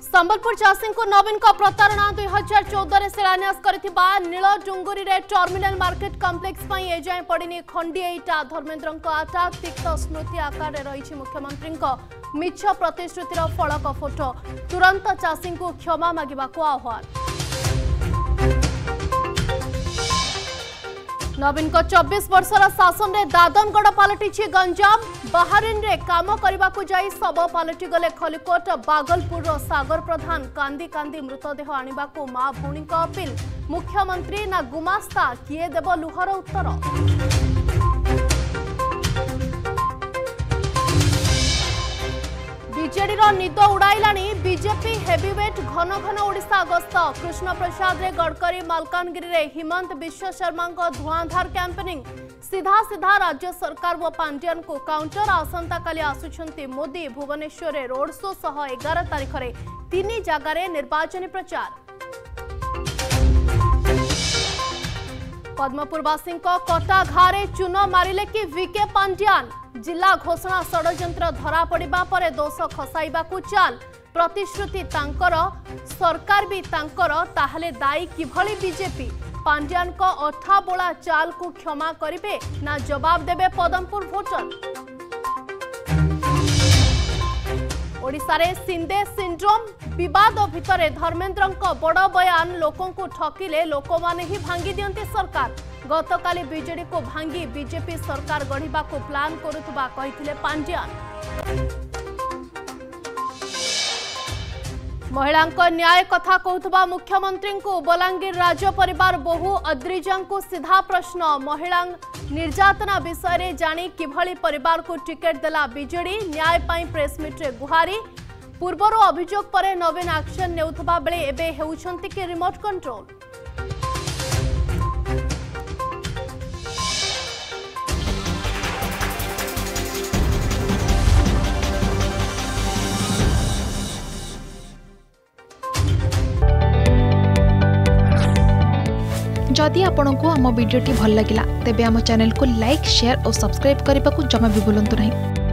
संबलपुर चाषी को नवीन का प्रतारणा 2014 शिलान्यास करथिबा नील डुंगुरी रे टर्मिनल मार्केट कॉम्प्लेक्स पई एजाय पड़िनी खंडी इटा धर्मेंद्र आटा तिक्त स्मृति आकार रही मुख्यमंत्री मिछ प्रतिश्रुतिर फलक फोटो तुरंत चाषी को क्षमा मागिबा को आह्वान। नवीन को 24 वर्षर शासन रे दादनगढ़ पलटि गंजाम बाहरीन रे काम करने को जाई सब पलटि गले खलिकोट बागलपुर सागर प्रधान कांदी कांदी मृतदेह आनिबा को मां भौणी का अपील मुख्यमंत्री ना गुमास्ता किए देव लुहर उत्तर। बीजेडी निद उड़ाइलाणी बीजेपी हेवीवेट घन घन ओडिशा गस्त कृष्ण प्रसाद रे गडकरी मालकानगिरी रे हिमंत विश्व शर्मा धुआंधार कैंपेनिंग सीधा सीधा राज्य सरकार व पांड्यान को काउंटर आसंता काली आसुछंती मोदी भुवनेश्वर रे रोड शो सह 11 तारिख रे 3 जगह निर्वाचनी प्रचार। पद्मपुरवासी कटा घारे चून मारिले कि वीके पांड्यान जिला घोषणा षड्यंत्र धरा पड़िबा परे दोष खसाइबा को चाल प्रतिश्रुति तांकर सरकार भी तांकर ताहले दायी किभली बीजेपी पांड्यान को अठा बोला चाल को क्षमा करिवे ना जवाब देबे पदमपुर वोटर। ओडिशा रे सिंधे सिंड्रोम विवाद भितरे धर्मेंद्र बड़ बयान लोकों को ठकिले लोक माने ही भांगी दियंती सरकार गतकाली बीजेडी को भांगी बीजेपी सरकार गढ़िबा को प्लान करुथबा कहिथिले पांड्यान। महिलांको न्याय कथा कहथबा मुख्यमंत्री को बलांगीर राज्य परिवार बहु अद्रिजा को सीधा प्रश्न महिला निर्यातना विषय रे जानी किभली परिवार को टिकेट देला बीजेडी न्याय पाई प्रेसमिट रे गुहारी पूर्वर अभियोग परे नवीन एक्शन नेउथबा बेले एबे हेउछंती कि रिमोट कंट्रोल। जदि आपंक आम भिडी भल लगा तेब आम चैनल को लाइक शेयर और सब्सक्राइब करने को जमा भी भूलु नहीं।